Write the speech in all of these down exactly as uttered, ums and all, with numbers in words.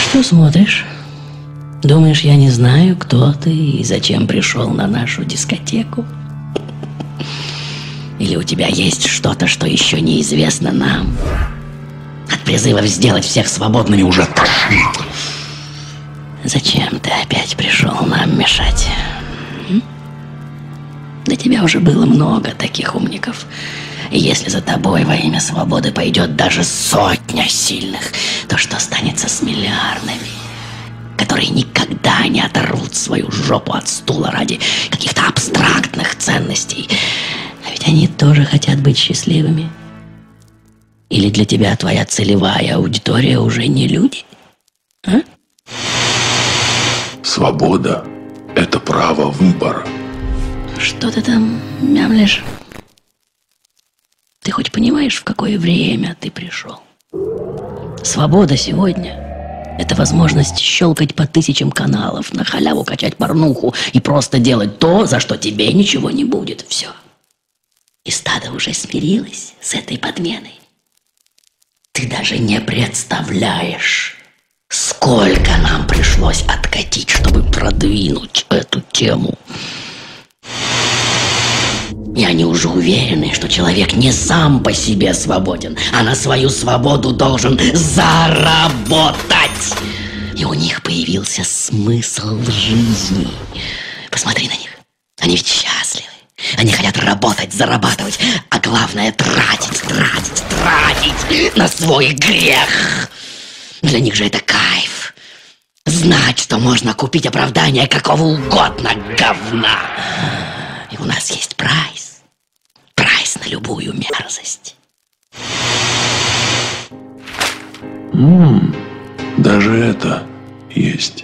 Что смотришь? Думаешь, я не знаю, кто ты и зачем пришел на нашу дискотеку? Или у тебя есть что-то, что еще неизвестно нам? От призывов сделать всех свободными уже тошнит. Зачем ты опять пришел нам мешать? М? До тебя уже было много таких умников. И если за тобой во имя свободы пойдет даже сотня сильных, то что станется с миллиардами, которые никогда не оторвут свою жопу от стула ради каких-то абстрактных ценностей? А ведь они тоже хотят быть счастливыми. Или для тебя твоя целевая аудитория уже не люди? А? Свобода – это право выбора. Что ты там мямлишь? Ты хоть понимаешь, в какое время ты пришел? Свобода сегодня – это возможность щелкать по тысячам каналов, на халяву качать порнуху и просто делать то, за что тебе ничего не будет. Все. И стадо уже смирилось с этой подменой. Ты даже не представляешь, сколько нам пришлось откатить, чтобы продвинуть эту тему. И они уже уверены, что человек не сам по себе свободен, а на свою свободу должен заработать. И у них появился смысл жизни. Посмотри на них. Они ведь счастливы. Они хотят работать, зарабатывать, а главное тратить, тратить, тратить на свой грех. Для них же это кайф. Знать, что можно купить оправдание какого угодно говна. И у нас есть прайс. Прайс на любую мерзость. М-м, даже это есть.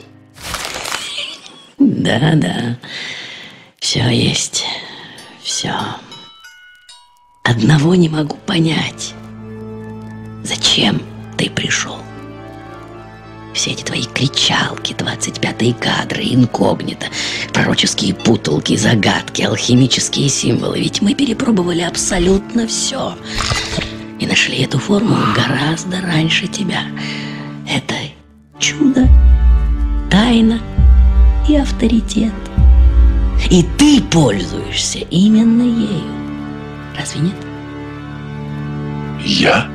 Да-да, все есть. Все. Одного не могу понять. Зачем ты пришел? Все эти твои кричалки, двадцать пятые кадры, инкогнито, пророческие путалки, загадки, алхимические символы. Ведь мы перепробовали абсолютно все. И нашли эту формулу гораздо раньше тебя. Это чудо, тайна и авторитет. И ты пользуешься именно ею. Разве нет? Я?